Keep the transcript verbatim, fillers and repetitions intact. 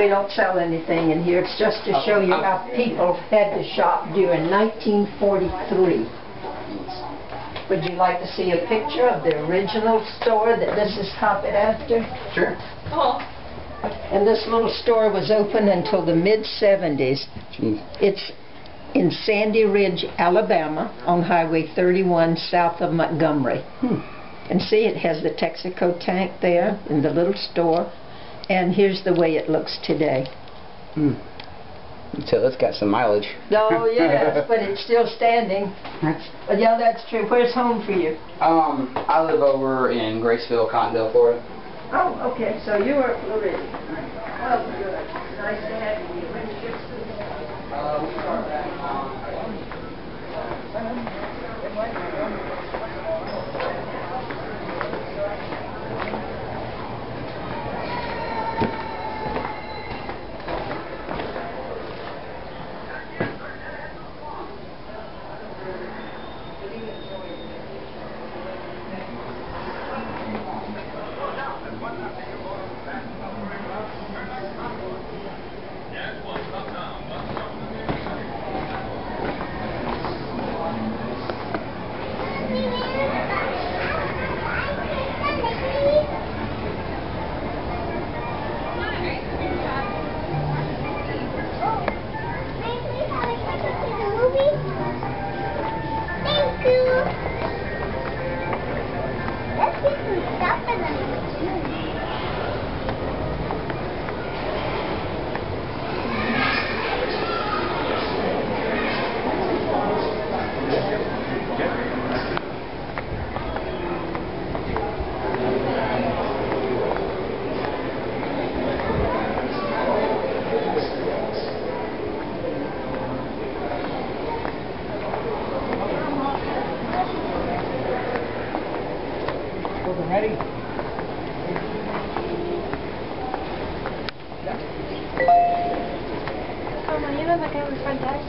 we don't sell anything in here. It's just to show you how people had to shop during nineteen forty-three. Would you like to see a picture of the original store that this is copied after? Sure. Oh. And this little store was open until the mid seventies. Jeez. It's in Sandy Ridge, Alabama, on Highway thirty-one south of Montgomery. Hmm. And see, it has the Texaco tank there in the little store. And here's the way it looks today. Hmm. So it's got some mileage. Oh, yes, but it's still standing. That's, But yeah, that's true. Where's home for you? um, I live over in Graceville, Cottondale, Florida. Oh, okay. So you are Florida. Oh, good. Nice to have you. When did you get to Uh, we start back on. Ready? Oh, mañana me quedo en fantasma.